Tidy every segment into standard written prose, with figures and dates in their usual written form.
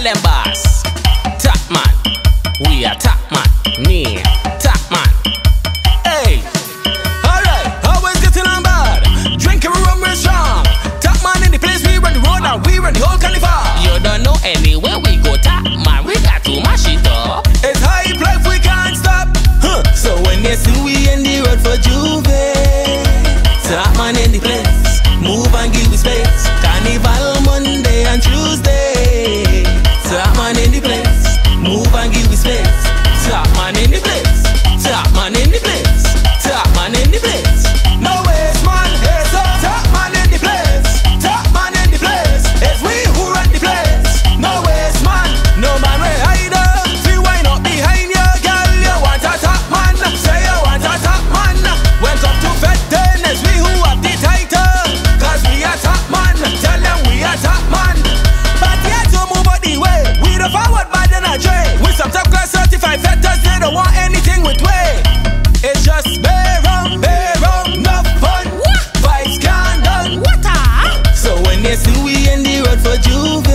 them boss. Top man, we are top man. Nee, top man. Hey, alright, always getting on bad. Drinking rum real strong. Top man in the place, we run the road and we run the whole carnival. You don't know anywhere we go, top man, we got to mash it up. It's hype life, we can't stop. So when they see we in the road for Juve, top man in the place, move and give me space. Carnival Monday and Tuesday. Top man in the place, move and give me space. Top man in the place, top man in the place, top man in the place. No waste man, it's up. Top man in the place, top man in the place. It's we who run the place. No waste man, no man we hide up. See why not behind you, girl. You want a top man, say you want a top man. When come to fed then, it's we who have the title. Cause we are top man, tell them we are top man. But yet to move out the way, we the forward bad than a J. With some top class certified fetters, they don't want anything with way. It's just bear rum, no fun. Vibes can't done. So when they see we in the road for Juve,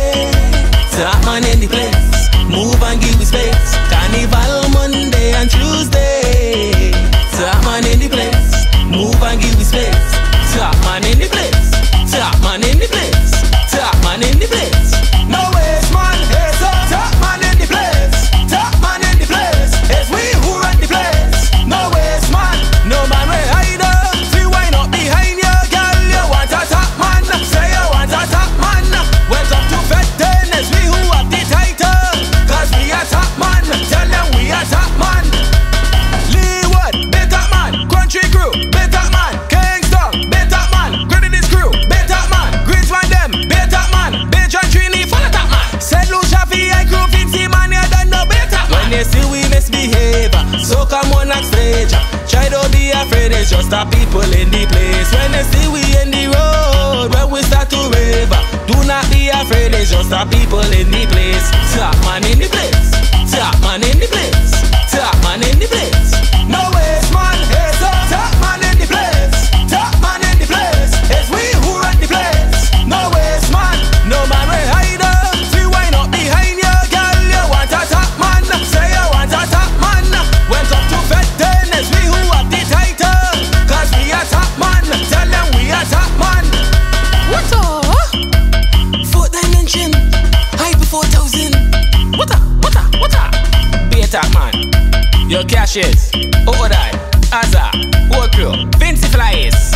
top man in the place, move and give me space. Carnival Monday and Tuesday. Top man in the place, move and give me space. Top man in the place, top man in the place, top man in the place. No waste man, it's up. Top man in the place, top man in the place. It's we who run the place. No waste man, no man we hide up. See why not behind you, girl. You want a top man, say you want a top man. Welcome to fed then, it's we who have the title. Cause we are top man, tell them we are top man. Leeward, better man. Country crew, better man. Kingston, better man. Credit this crew, better man. Greensman them, better man. Bench and Trini, full of top man. Said Lucia, VI crew, Vincy Man, you done no better man. When they see we misbehave, Soca monarch stage. Try don't be afraid, it's just the people in the place. When they see we in the road, when we start to rave, do not be afraid, it's just the people in the place. Top man in the place, top man in the place, top man in the place. No waste man, it's up. Top man in the place, top man in the place. It's we who run the place. No waste man, no man we hide up. See why not behind you, girl. You want a top man, say you want a top man. Welcome to fed then, it's we who have the title. Cause we are top man, tell them we are top man. What up? Fourth dimension, Hypa 4000. What up? Be a top man. Your cash is Odai, Azza, whole crew, Vincy Flies.